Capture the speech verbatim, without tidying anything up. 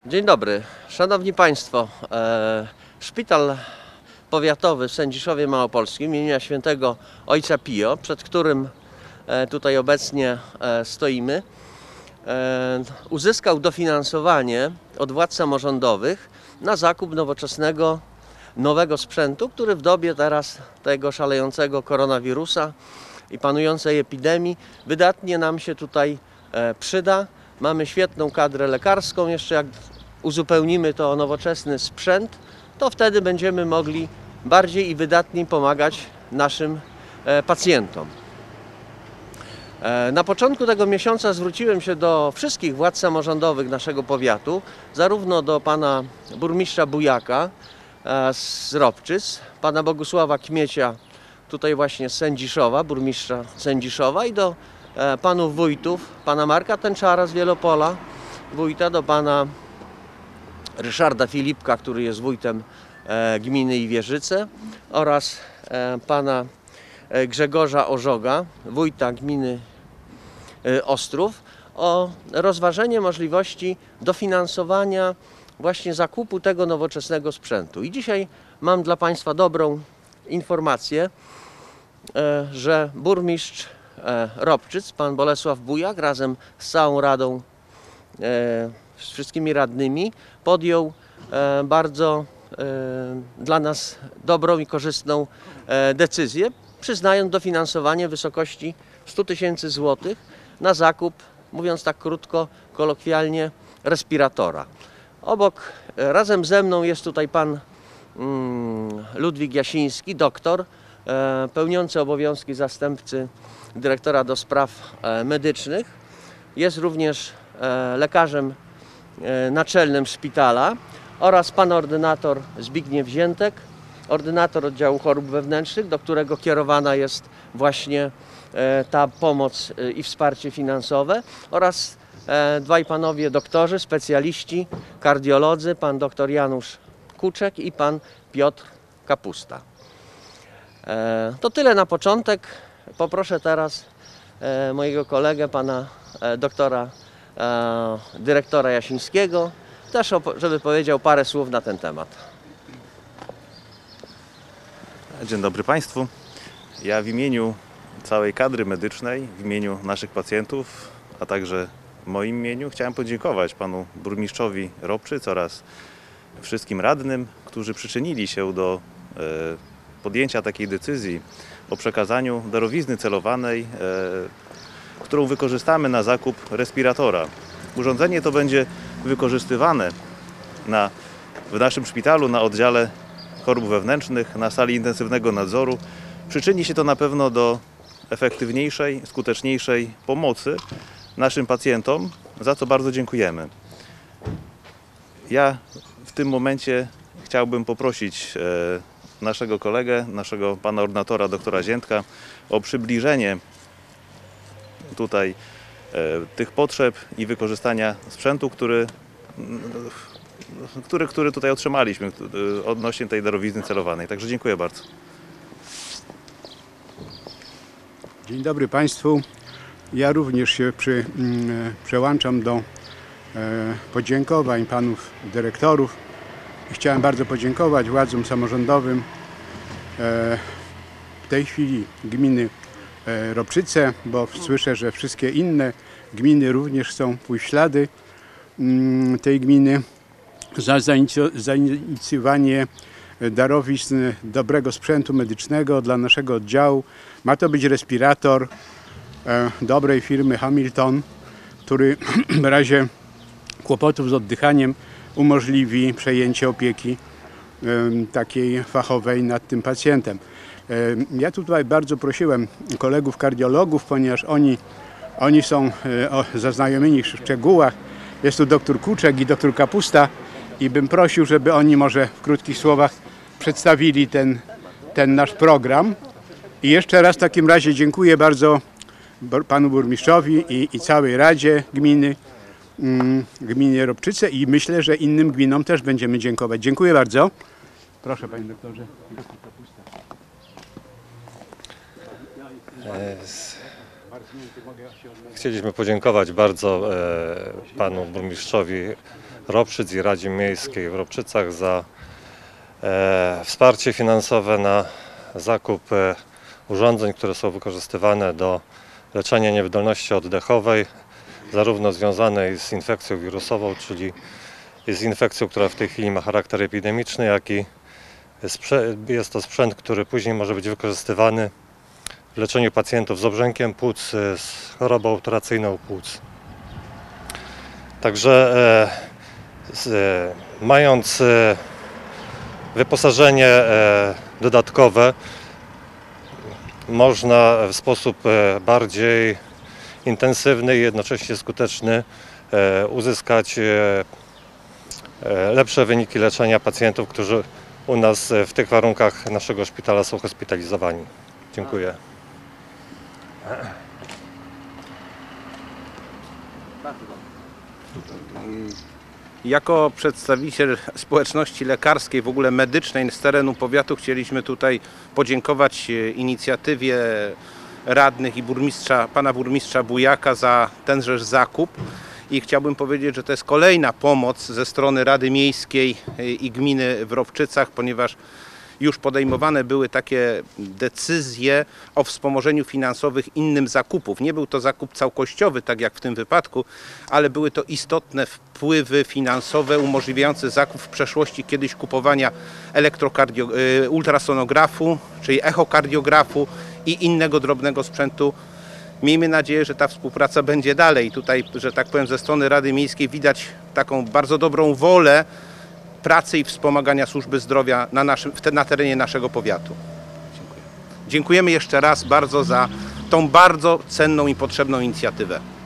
Dzień dobry, Szanowni Państwo. Szpital powiatowy w Sędziszowie Małopolskim imienia Świętego Ojca Pio, przed którym tutaj obecnie stoimy, uzyskał dofinansowanie od władz samorządowych na zakup nowoczesnego, nowego sprzętu, który w dobie teraz tego szalejącego koronawirusa i panującej epidemii wydatnie nam się tutaj przyda. Mamy świetną kadrę lekarską, jeszcze jak uzupełnimy to o nowoczesny sprzęt, to wtedy będziemy mogli bardziej i wydatniej pomagać naszym pacjentom. Na początku tego miesiąca zwróciłem się do wszystkich władz samorządowych naszego powiatu, zarówno do pana burmistrza Bujaka z Ropczyc, pana Bogusława Kmiecia, tutaj właśnie z Sędziszowa, burmistrza Sędziszowa, i do panów wójtów, pana Marka Tęczara z Wielopola, wójta, do pana Ryszarda Filipka, który jest wójtem gminy Iwierzyce, oraz pana Grzegorza Ożoga, wójta gminy Ostrów, o rozważenie możliwości dofinansowania właśnie zakupu tego nowoczesnego sprzętu. I dzisiaj mam dla Państwa dobrą informację, że burmistrz Ropczyc, pan Bolesław Bujak, razem z całą radą, z wszystkimi radnymi, podjął bardzo dla nas dobrą i korzystną decyzję, przyznając dofinansowanie w wysokości stu tysięcy złotych na zakup, mówiąc tak krótko, kolokwialnie, respiratora. Obok, razem ze mną jest tutaj pan Ludwik Jasiński, doktor, pełniący obowiązki zastępcy dyrektora do spraw medycznych. Jest również lekarzem naczelnym szpitala, oraz pan ordynator Zbigniew Ziętek, ordynator oddziału chorób wewnętrznych, do którego kierowana jest właśnie ta pomoc i wsparcie finansowe, oraz dwaj panowie doktorzy, specjaliści, kardiolodzy, pan dr Janusz Kuczek i pan Piotr Kapusta. To tyle na początek. Poproszę teraz mojego kolegę, pana doktora dyrektora Jasińskiego, też żeby powiedział parę słów na ten temat. Dzień dobry Państwu. Ja w imieniu całej kadry medycznej, w imieniu naszych pacjentów, a także w moim imieniu chciałem podziękować panu burmistrzowi Ropczyc oraz wszystkim radnym, którzy przyczynili się do e, podjęcia takiej decyzji o przekazaniu darowizny celowanej, e, którą wykorzystamy na zakup respiratora. Urządzenie to będzie wykorzystywane na, w naszym szpitalu na oddziale chorób wewnętrznych, na sali intensywnego nadzoru. Przyczyni się to na pewno do efektywniejszej, skuteczniejszej pomocy naszym pacjentom, za co bardzo dziękujemy. Ja w tym momencie chciałbym poprosić e, naszego kolegę, naszego pana ordynatora, doktora Ziętka, o przybliżenie tutaj e, tych potrzeb i wykorzystania sprzętu, który, który, który tutaj otrzymaliśmy odnośnie tej darowizny celowanej. Także dziękuję bardzo. Dzień dobry Państwu. Ja również się przy, mm, przełączam do e, podziękowań panów dyrektorów. I chciałem bardzo podziękować władzom samorządowym e, w tej chwili gminy e, Ropczyce, bo słyszę, że wszystkie inne gminy również chcą pójść w ślady mm, tej gminy, za zainicjowanie darowizn dobrego sprzętu medycznego dla naszego oddziału. Ma to być respirator e, dobrej firmy Hamilton, który w razie kłopotów z oddychaniem umożliwi przejęcie opieki e, takiej fachowej nad tym pacjentem. E, ja tutaj bardzo prosiłem kolegów kardiologów, ponieważ oni, oni są e, o, zaznajomieni w szczegółach. Jest tu doktor Kuczek i doktor Kapusta i bym prosił, żeby oni może w krótkich słowach przedstawili ten, ten nasz program. I jeszcze raz w takim razie dziękuję bardzo panu burmistrzowi i, i całej Radzie Gminy, mm, gminy Ropczyce, i myślę, że innym gminom też będziemy dziękować. Dziękuję bardzo. Proszę panie doktorze. Chcieliśmy podziękować bardzo e, panu burmistrzowi Ropczyc i Radzie Miejskiej w Ropczycach za e, wsparcie finansowe na zakup e, urządzeń, które są wykorzystywane do leczenia niewydolności oddechowej, zarówno związanej z infekcją wirusową, czyli z infekcją, która w tej chwili ma charakter epidemiczny, jak i jest to sprzęt, który później może być wykorzystywany w leczeniu pacjentów z obrzękiem płuc, z chorobą toracyjną płuc. Także e, z, e, mając e, wyposażenie e, dodatkowe, można w sposób e, bardziej intensywny i jednocześnie skuteczny e, uzyskać e, e, lepsze wyniki leczenia pacjentów, którzy u nas e, w tych warunkach naszego szpitala są hospitalizowani. Dziękuję. Jako przedstawiciel społeczności lekarskiej, w ogóle medycznej z terenu powiatu, chcieliśmy tutaj podziękować inicjatywie radnych i burmistrza, pana burmistrza Bujaka za tenże zakup. I chciałbym powiedzieć, że to jest kolejna pomoc ze strony Rady Miejskiej i gminy w Ropczycach, ponieważ już podejmowane były takie decyzje o wspomożeniu finansowych innym zakupów. Nie był to zakup całościowy, tak jak w tym wypadku, ale były to istotne wpływy finansowe umożliwiające zakup w przeszłości kiedyś kupowania elektrokardio- ultrasonografu, czyli echokardiografu i innego drobnego sprzętu. Miejmy nadzieję, że ta współpraca będzie dalej. Tutaj, że tak powiem, ze strony Rady Miejskiej widać taką bardzo dobrą wolę pracy i wspomagania służby zdrowia na, naszym, na terenie naszego powiatu. Dziękuję. Dziękujemy jeszcze raz bardzo za tą bardzo cenną i potrzebną inicjatywę.